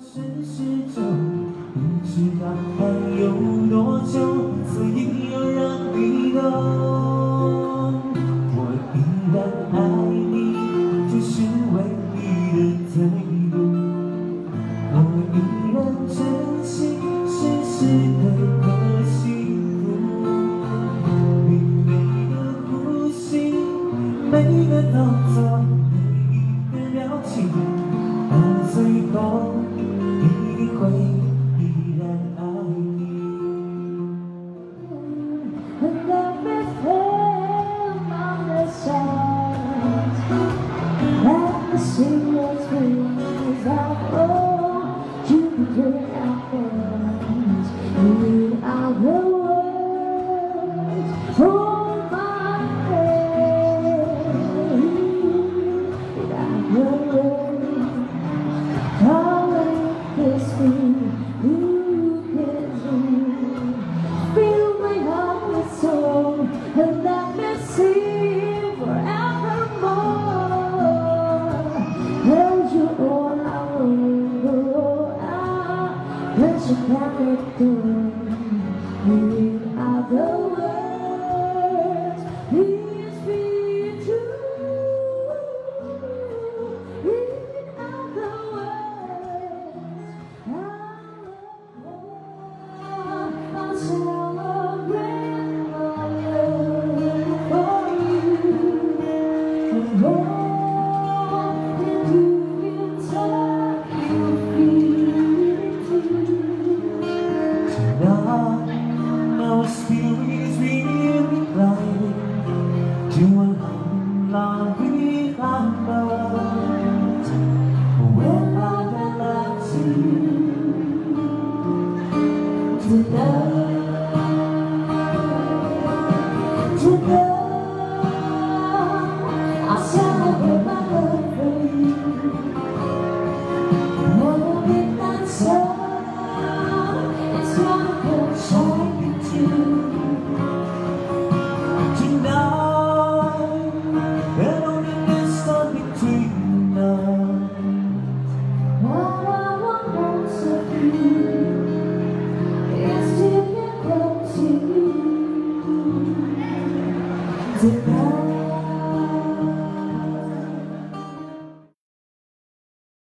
是始终，不知道还有多久，所以要让你懂，我依然爱你，只是为你的退步。我依然珍惜现实的可幸福，你每个呼吸，每个动作，每一个表情，到最后一定会依然爱你。 And let me feel on the side. Let me see what's wings out. Oh, you bring out words. You are the words. Hold my hand. Without your words, calling kiss me. You kiss me. Fill my heart with song and let me sing forevermore. And you all I will, there's a perfect door. You are the words, please be true. You are the words, I'll celebrate my love for you. And all that you inside, you feel it too. Tonight, our spirits realign to a love behind us. When I belong to you.